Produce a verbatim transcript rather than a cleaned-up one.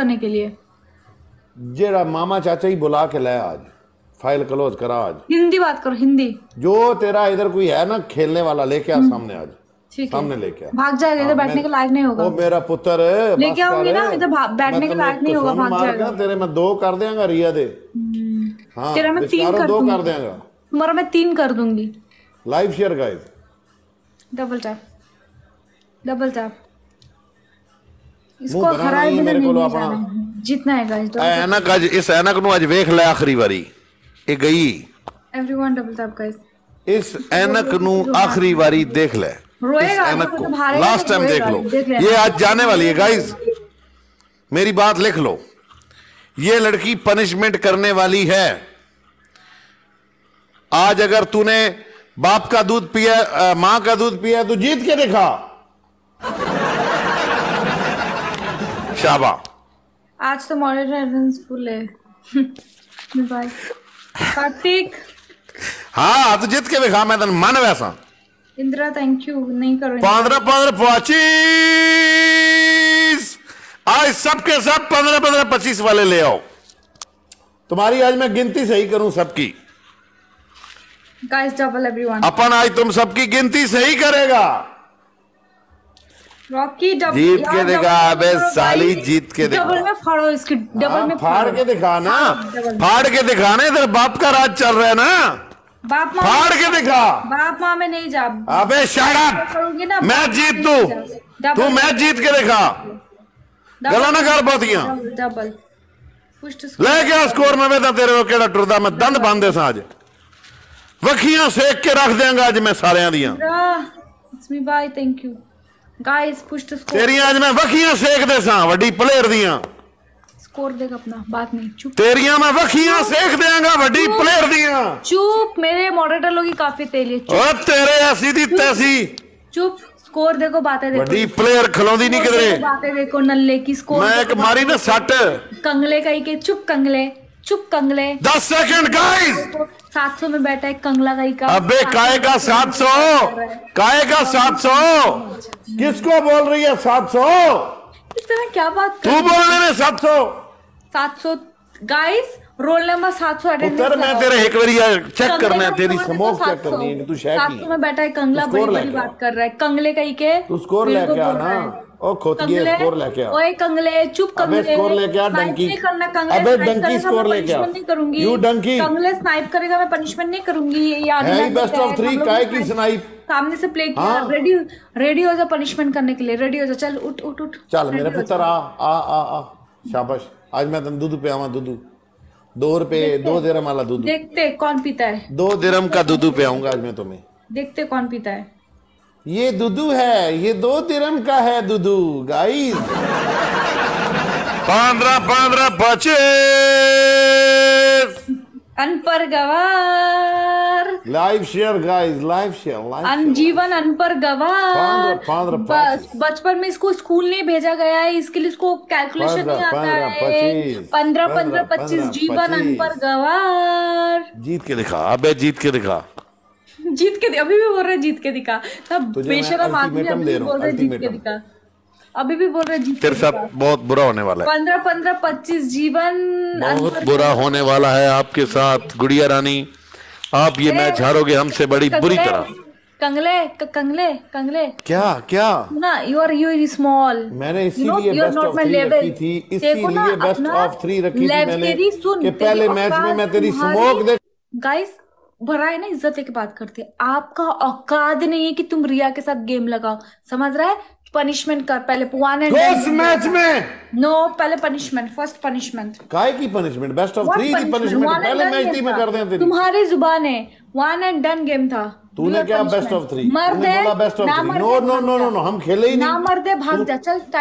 करने के लिए। जेड़ा मामा चाचा ही बुला के लाया आज, फाइल क्लोज करा आज। हिंदी बात करो, हिंदी। जो तेरा इधर कोई है ना खेलने वाला लेके आ सामने आज, सामने लेके आ। भाग जाएगा, इधर बैठने के लायक नहीं होगा। ओ मेरा पुत्र लेके आऊंगी ना, इधर बैठने के लायक नहीं होगा, भाग जाएगा। तेरे मैं दो कर देंगा रिया दे। हाँ, तेरा मैं तीन कर दो दूंगी, कर देंगा। तुम्हारा मैं तीन कर दूंगी। Live share guys, double tap, double tap. इसको हराए बिना नहीं जाना, जीतना है गाइस। ऐनक आज, इस ऐनक नु आज वेख ले आखिरी बारी ए गई। एवरीवन डबल टैप गाइस, इस ऐनक नु आखिरी बारी देख ले। रोएगा तो लास्ट टाइम देख लो, ये आज जाने वाली है गाइस। मेरी बात लिख लो, ये लड़की पनिशमेंट करने वाली है। आज अगर तूने बाप का दूध पिया, मां का दूध पिया, तो जीत के दिखा। शाबा, आज तो मॉडरेटर अटेंडेंस फुल है। बाय कार्तिक। हाँ तो जीत के दिखा, मैं तेन मन वैसा। इंदिरा थैंक यू, नहीं करो। पंद्रह पंद्रह पच्चीस, आज सबके सब पंद्रह पंद्रह पच्चीस वाले ले आओ। तुम्हारी आज मैं गिनती सही करूं सबकी। गाइस डबल एवरीवन, अपन आज तुम सबकी गिनती सही करेगा। रॉकी डबल जीत के दिखा, अबे साली जीत के दिखा। डबल में फाड़ो इसकी, डबल में फाड़ के दिखा ना, फाड़ के दिखाने, इधर बाप का राज चल रहा है ना। बाप माँ फाड़ के दिखा। बाप माँ में नहीं जा। अबे शट अप, मैं जीत तू तू मैं जीत के दिखा। गला ना कर बातियां। डबल ले गया स्कोर में बेटा, तेरे को केड़ा टुरदा मैं दंद बांधे सा आज। वखियां सेक के रख देंगा आज मैं सारियां दियां। It's me bye, thank you guys. Push the score. तेरियां आज मैं वखियां सेक दे सा, वड्डी प्लेयर दियां। स्कोर देगा अपना, बात नहीं। चुप। तेरियां मैं वखियां सेक देंगा, वड्डी प्लेयर दियां। चुप, तेरे मॉडरेटर लोग ही काफी तेली है। ओ तेरे ऐसी दी तैसी। चुप, स्कोर देखो, बातें देखो। वड्डी प्लेयर खलोंदी नहीं किधरे। बातें देखो नल्ले की। स्कोर मैं एक मारी ना सट कंगले कहीं के। चुप कंगले, चुप कंगले। दस सेकंड गाइस। सात सौ में बैठा है कंगला कहीं का। अबे काय का सात सौ, काय का सात सौ, किसको बोल रही है सात सौ? इस तरह क्या बात कर, तू बोल रहे हैं सात सौ। सात सौ गाइस, रोल नंबर सात सौ अटेंडेंस। मैं तेरे एक बारी चेक करना है, तेरी स्मोक चेक करनी है कि तू शेयर की। सात सौ में बैठा है कंगला, बड़ी बड़ी बात कर रहा है। कंगले कहीं के। तू स्कोर लेके आ ना। ओ खोतिए स्कोर लेके आ। ओए कंगले, चुप कंगले। अबे स्कोर लेके आ डंकी। अबे डंकी स्कोर लेके आ। नहीं करूंगी। यू डंकी। कंगले स्नाइप करेगा, मैं पनिशमेंट नहीं करूंगी। ये याद है बेस्ट ऑफ थ्री, काय की स्नाइप। सामने से प्ले किया। रेडी रेडी हो जा पनिशमेंट करने के लिए, रेडी हो जा। चल उठ उठ उठ। चल मेरे पुत्र आ आ आ आ। शाबाश, आज मैं तेन दूध पियावा। दूध दो रुपए, दो दिरहम वाला दूध। देखते कौन पीता है। दो दिरहम का दूध पियाऊंगा आज मैं तुम्हें। देखते कौन पीता है। ये दूधू है, ये दो दिरहम का है दूधू गाइस। पंद्रह पंद्रह पच्चीस। अनपर गवार। Live share guys, live share. अनजीवन अनपर गवार। बस बचपन में इसको स्कूल नहीं भेजा गया है, इसके लिए इसको कैलकुलेशन नहीं आता है। पंद्रह पंद्रह पच्चीस। जीवन अनपर गवार। जीत के दिखा, अबे जीत के दिखा। जीत के, अभी भी बोल रहे जीत के दिखा। सब बेशरम आदमी अभी भी बोल रहे जीत के दिखा। अभी भी बोल रहे जीत। तेरे साथ बहुत बुरा होने वाला है। पंद्रह पंद्रह पच्चीस। जीवन बहुत बुरा होने वाला है आपके साथ गुड़िया रानी। आप ये मैच हारोगे हमसे बड़ी बुरी तरह। कंगले कंगले कंगले। क्या क्या ना, यू आर यू स्मॉल। मैंने इसीलिए बेस्ट ऑफ थ्री रखी थी, इसीलिए बेस्ट ऑफ थ्री रखी थी मैंने कि पहले मैच में मैं तेरी स्मोक देख। गाइस भरा है ना, इज्जत लेके बात करते। आपका औकात नहीं है कि तुम रिया के साथ गेम लगाओ, समझ रहा है। पनिशमेंट कर पहले। वन एंड उस मैच में नो, पहले पनिशमेंट, फर्स्ट पनिशमेंट। काय की पनिशमेंट? बेस्ट ऑफ थ्री की पनिशमेंट पहले मैच में कर दें। तुम्हारी जुबान है, वन एंड डन गेम था। तूने क्या बेस्ट ऑफ थ्री? मर्द है, best of three. No no no no no, हम खेले ही नहीं। ना मर्दे, भाग जा। चल।